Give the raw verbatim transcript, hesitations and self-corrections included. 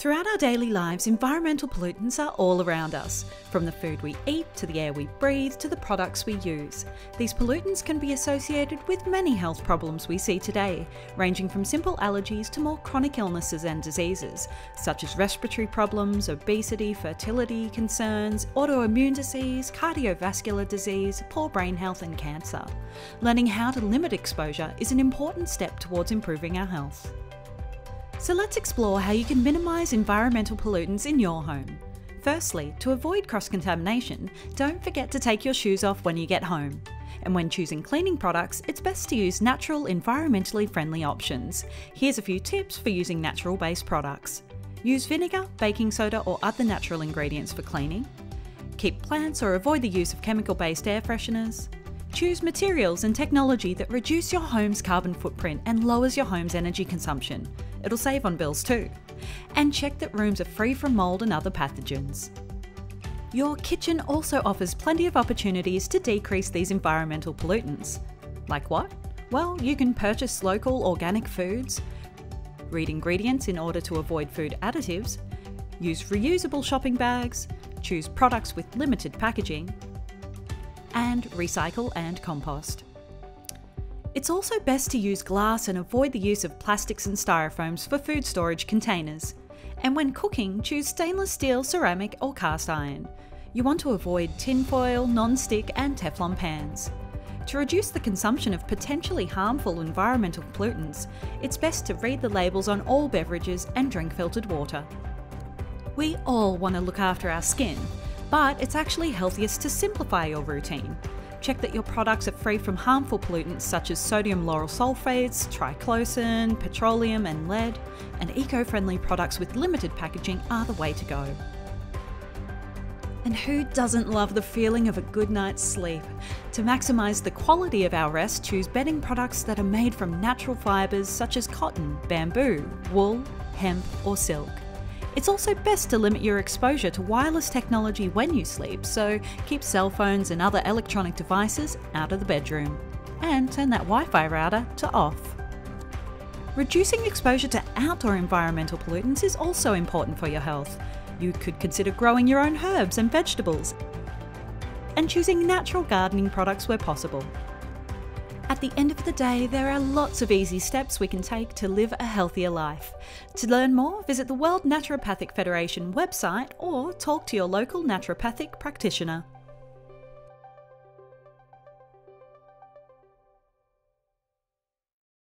Throughout our daily lives, environmental pollutants are all around us, from the food we eat to the air we breathe to the products we use. These pollutants can be associated with many health problems we see today, ranging from simple allergies to more chronic illnesses and diseases, such as respiratory problems, obesity, fertility concerns, autoimmune disease, cardiovascular disease, poor brain health and cancer. Learning how to limit exposure is an important step towards improving our health. So let's explore how you can minimise environmental pollutants in your home. Firstly, to avoid cross-contamination, don't forget to take your shoes off when you get home. And when choosing cleaning products, it's best to use natural, environmentally friendly options. Here's a few tips for using natural-based products. Use vinegar, baking soda or other natural ingredients for cleaning. Keep plants or avoid the use of chemical-based air fresheners. Choose materials and technology that reduce your home's carbon footprint and lowers your home's energy consumption. It'll save on bills too. And check that rooms are free from mould and other pathogens. Your kitchen also offers plenty of opportunities to decrease these environmental pollutants. Like what? Well, you can purchase local organic foods, read ingredients in order to avoid food additives, use reusable shopping bags, choose products with limited packaging, and recycle and compost. It's also best to use glass and avoid the use of plastics and styrofoams for food storage containers. And when cooking, choose stainless steel, ceramic or cast iron. You want to avoid tinfoil, non-stick and Teflon pans. To reduce the consumption of potentially harmful environmental pollutants, it's best to read the labels on all beverages and drink filtered water. We all want to look after our skin, but it's actually healthiest to simplify your routine. Check that your products are free from harmful pollutants such as sodium lauryl sulfates, triclosan, petroleum and lead, and eco-friendly products with limited packaging are the way to go. And who doesn't love the feeling of a good night's sleep? To maximise the quality of our rest, choose bedding products that are made from natural fibres such as cotton, bamboo, wool, hemp or silk. It's also best to limit your exposure to wireless technology when you sleep, so keep cell phones and other electronic devices out of the bedroom. And turn that Wi-Fi router to off. Reducing exposure to outdoor environmental pollutants is also important for your health. You could consider growing your own herbs and vegetables, and choosing natural gardening products where possible. At the end of the day, there are lots of easy steps we can take to live a healthier life. To learn more, visit the World Naturopathic Federation website or talk to your local naturopathic practitioner.